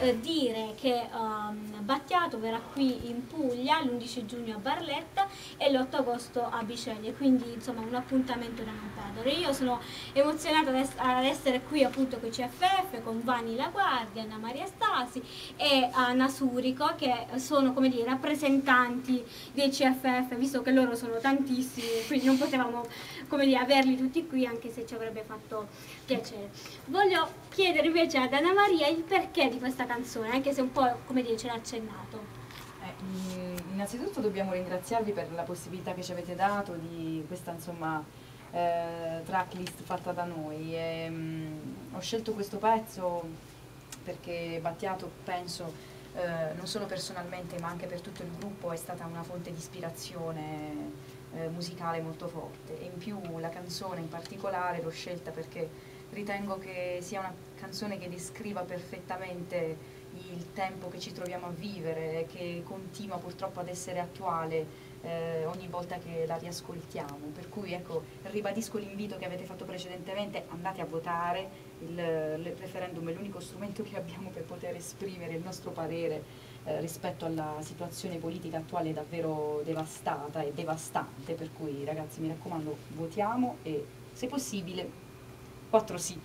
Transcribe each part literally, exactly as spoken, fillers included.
eh, dire che um, Battiato verrà qui in Puglia l'undici giugno a Barletta e l'otto agosto a Biceglie, quindi insomma un appuntamento da non perdere. Io sono emozionata ad, es ad essere qui appunto con i C F F, con Vanni La Guardia, Anna Maria Stasi e Anna Surico, che sono, come dire, rappresentanti dei C F F, visto che loro sono tantissimi, quindi non potevamo, come dire, averli tutti qui, anche se ci avrebbe fatto piacere. Voglio chiedere invece ad Anna Maria il perché di questa canzone, anche se un po', come dire, ce l'ha accennato. Eh, innanzitutto dobbiamo ringraziarvi per la possibilità che ci avete dato di questa, insomma, eh, tracklist fatta da noi. E, mh, ho scelto questo pezzo perché Battiato, penso, eh, non solo personalmente ma anche per tutto il gruppo, è stata una fonte di ispirazione eh, musicale molto forte, e in più la canzone in particolare l'ho scelta perché ritengo che sia una canzone che descriva perfettamente il tempo che ci troviamo a vivere, che continua purtroppo ad essere attuale eh, ogni volta che la riascoltiamo. Per cui ecco, ribadisco l'invito che avete fatto precedentemente: andate a votare, il, il referendum è l'unico strumento che abbiamo per poter esprimere il nostro parere eh, rispetto alla situazione politica attuale davvero devastata e devastante. Per cui ragazzi, mi raccomando, votiamo e se possibile quattro sì.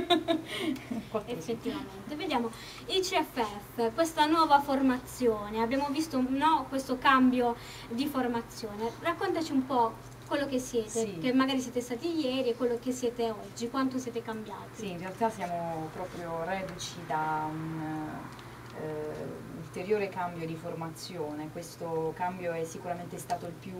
quattro Effettivamente, sì. Vediamo il C F F, questa nuova formazione, abbiamo visto no, questo cambio di formazione. Raccontaci un po' quello che siete, sì. Che magari siete stati ieri e quello che siete oggi, quanto siete cambiati. Sì, in realtà siamo proprio reduci da un eh, ulteriore cambio di formazione. Questo cambio è sicuramente stato il più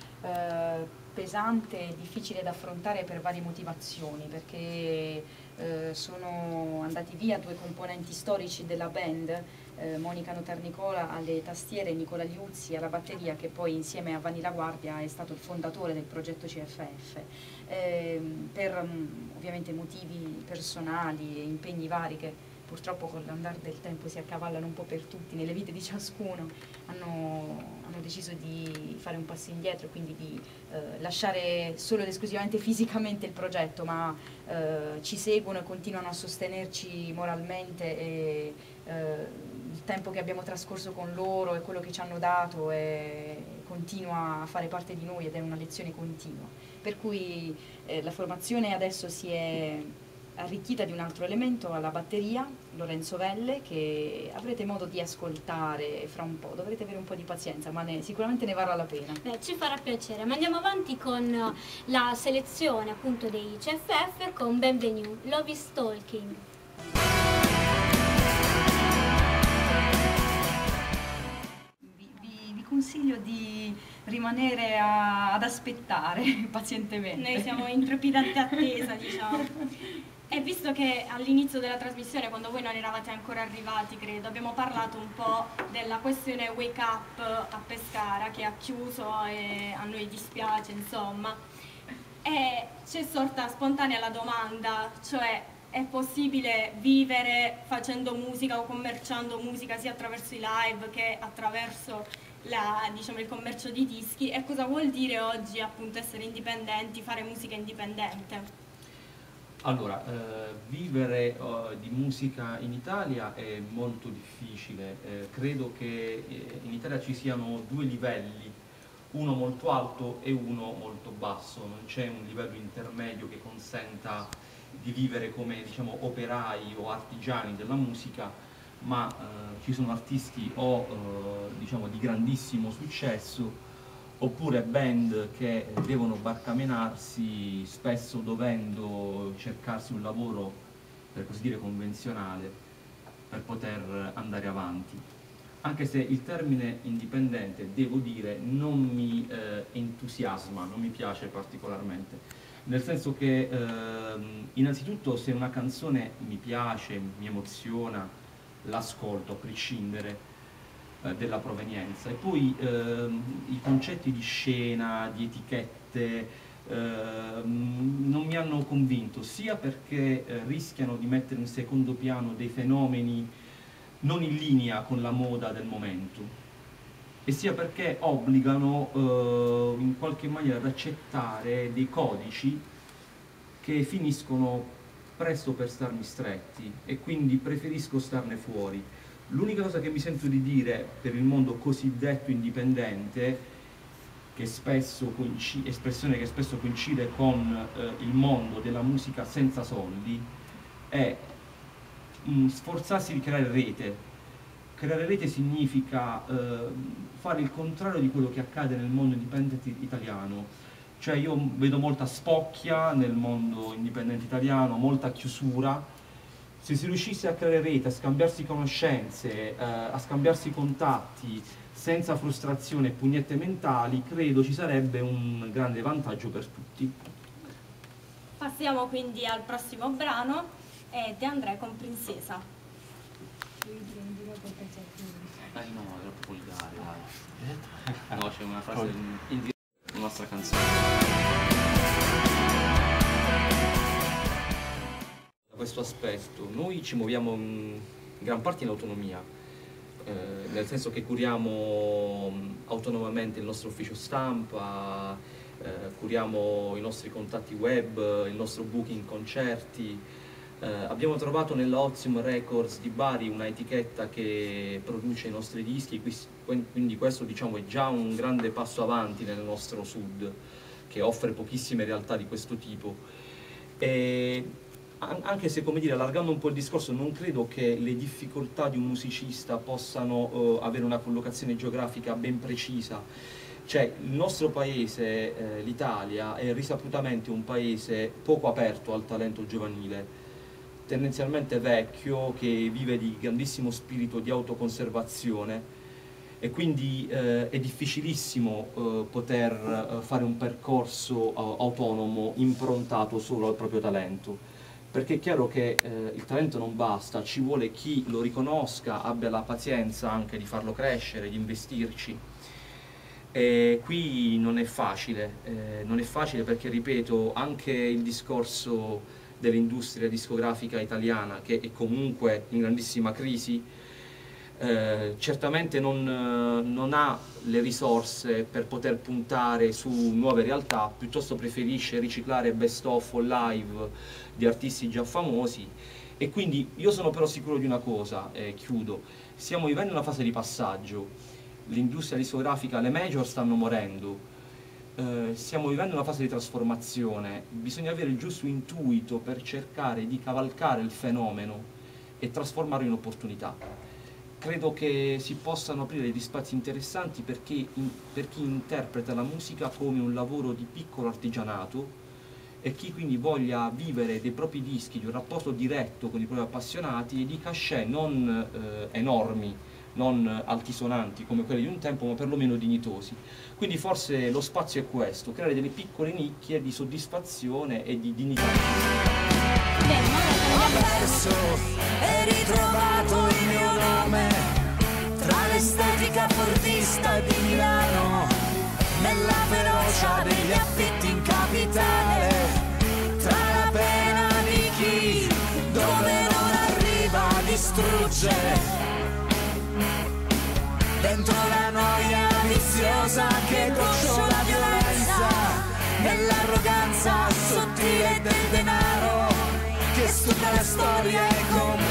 eh, pesante e difficile da affrontare per varie motivazioni, perché eh, sono andati via due componenti storici della band, eh, Monica Notarnicola alle tastiere e Nicola Liuzzi alla batteria, che poi insieme a Vanni La Guardia è stato il fondatore del progetto C F F. Eh, per um, ovviamente motivi personali e impegni vari che purtroppo con l'andare del tempo si accavallano un po' per tutti nelle vite di ciascuno, hanno, hanno deciso di fare un passo indietro e quindi di eh, lasciare solo ed esclusivamente fisicamente il progetto, ma eh, ci seguono e continuano a sostenerci moralmente, e eh, il tempo che abbiamo trascorso con loro e quello che ci hanno dato è, continua a fare parte di noi ed è una lezione continua. Per cui eh, la formazione adesso si è arricchita di un altro elemento, alla batteria, Lorenzo Velle, che avrete modo di ascoltare fra un po', dovrete avere un po' di pazienza, ma ne, sicuramente ne varrà la pena. Beh, ci farà piacere, ma andiamo avanti con la selezione appunto dei C F F con Benvenue, Love is Talking. Vi, vi, vi consiglio di rimanere a, ad aspettare pazientemente. Noi siamo in trepidante attesa, diciamo. E visto che all'inizio della trasmissione, quando voi non eravate ancora arrivati, credo, abbiamo parlato un po' della questione Wake Up a Pescara, che ha chiuso e a noi dispiace, insomma. E c'è sorta spontanea la domanda, cioè è possibile vivere facendo musica o commerciando musica sia attraverso i live che attraverso la, diciamo, il commercio di dischi, e cosa vuol dire oggi appunto essere indipendenti, fare musica indipendente? Allora, eh, vivere uh, di musica in Italia è molto difficile, eh, credo che eh, in Italia ci siano due livelli, uno molto alto e uno molto basso, non c'è un livello intermedio che consenta di vivere come, diciamo, operai o artigiani della musica, ma eh, ci sono artisti o eh, diciamo, di grandissimo successo, oppure band che devono barcamenarsi, spesso dovendo cercarsi un lavoro, per così dire, convenzionale per poter andare avanti. Anche se il termine indipendente, devo dire, non mi eh, entusiasma, non mi piace particolarmente, nel senso che eh, innanzitutto se una canzone mi piace, mi emoziona, l'ascolto a prescindere della provenienza, e poi ehm, i concetti di scena, di etichette ehm, non mi hanno convinto, sia perché eh, rischiano di mettere in secondo piano dei fenomeni non in linea con la moda del momento, e sia perché obbligano eh, in qualche maniera ad accettare dei codici che finiscono presto per starmi stretti e quindi preferisco starne fuori. L'unica cosa che mi sento di dire per il mondo cosiddetto indipendente, che spesso coincide, espressione che spesso coincide con eh, il mondo della musica senza soldi, è mh, sforzarsi di creare rete. Creare rete significa eh, fare il contrario di quello che accade nel mondo indipendente italiano. Cioè io vedo molta spocchia nel mondo indipendente italiano, molta chiusura. Se si riuscisse a creare rete, a scambiarsi conoscenze, eh, a scambiarsi contatti, senza frustrazione e pugnette mentali, credo ci sarebbe un grande vantaggio per tutti. Passiamo quindi al prossimo brano, è De André con Princesa. Eh no, è troppo volgare, dai. No, c'è una frase in, in la nostra canzone. Da questo aspetto, noi ci muoviamo in gran parte in autonomia, eh, nel senso che curiamo autonomamente il nostro ufficio stampa, eh, curiamo i nostri contatti web, il nostro booking concerti. Eh, abbiamo trovato nella Ozium Records di Bari una etichetta che produce i nostri dischi, quindi questo diciamo è già un grande passo avanti nel nostro sud, che offre pochissime realtà di questo tipo. E anche se, come dire, allargando un po' il discorso, non credo che le difficoltà di un musicista possano eh, avere una collocazione geografica ben precisa. Cioè, il nostro paese, eh, l'Italia, è risaputamente un paese poco aperto al talento giovanile, tendenzialmente vecchio, che vive di grandissimo spirito di autoconservazione, e quindi eh, è difficilissimo eh, poter eh, fare un percorso eh, autonomo improntato solo al proprio talento, perché è chiaro che eh, il talento non basta, ci vuole chi lo riconosca, abbia la pazienza anche di farlo crescere, di investirci. E qui non è facile, eh, non è facile perché, ripeto, anche il discorso dell'industria discografica italiana, che è comunque in grandissima crisi, eh, certamente non, non ha le risorse per poter puntare su nuove realtà, piuttosto preferisce riciclare best of o live di artisti già famosi. E quindi io sono però sicuro di una cosa, e chiudo: stiamo vivendo una fase di passaggio, l'industria discografica, le major stanno morendo. Uh, stiamo vivendo una fase di trasformazione, bisogna avere il giusto intuito per cercare di cavalcare il fenomeno e trasformarlo in opportunità. Credo che si possano aprire degli spazi interessanti perché in, per chi interpreta la musica come un lavoro di piccolo artigianato, e chi quindi voglia vivere dei propri dischi, di un rapporto diretto con i propri appassionati e di cachet non uh, enormi, non altisonanti come quelli di un tempo, ma perlomeno dignitosi. Quindi forse lo spazio è questo: creare delle piccole nicchie di soddisfazione e di dignità. Ho perso e ritrovato il mio nome tra l'estetica fordista di Milano, nella ferocia degli affitti in capitale, tra la pena di chi dove non arriva distrugge, dentro la noia viziosa che gocciola violenza, nell'arroganza sottile del denaro che stupra la storia e con